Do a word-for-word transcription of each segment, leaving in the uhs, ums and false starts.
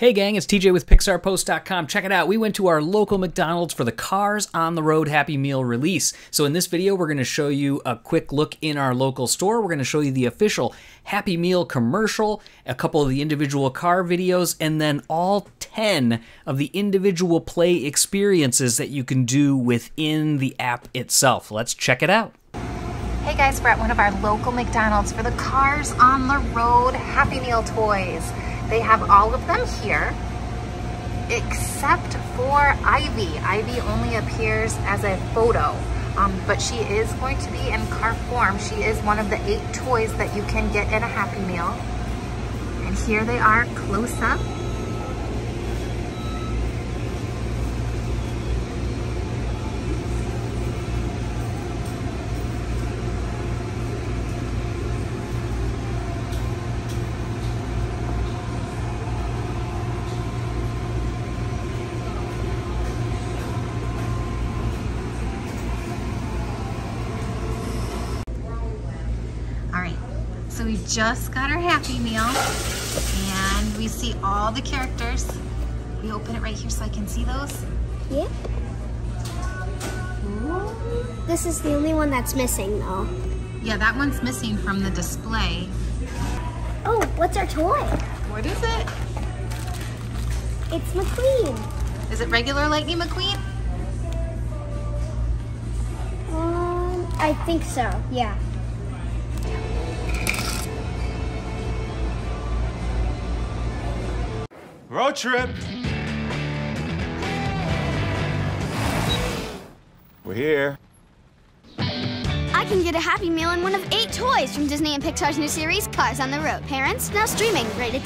Hey gang, it's T J with Pixar Post dot com. Check it out. We went to our local McDonald's for the Cars on the Road Happy Meal release. So in this video, we're going to show you a quick look in our local store. We're going to show you the official Happy Meal commercial, a couple of the individual car videos, and then all ten of the individual play experiences that you can do within the app itself. Let's check it out. Hey guys, we're at one of our local McDonald's for the Cars on the Road Happy Meal toys. They have all of them here, except for Ivy. Ivy only appears as a photo, um, but she is going to be in car form. She is one of the eight toys that you can get in a Happy Meal. And here they are close up. All right, so we just got our Happy Meal and we see all the characters. We open it right here so I can see those. Yeah. Ooh. This is the only one that's missing though. Yeah, that one's missing from the display. Oh, what's our toy? What is it? It's McQueen. Is it regular Lightning McQueen? Um, I think so, yeah. Road trip. We're here. I can get a Happy Meal in one of eight toys from Disney and Pixar's new series, Cars on the Road. Parents, now streaming, rated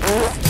Bye.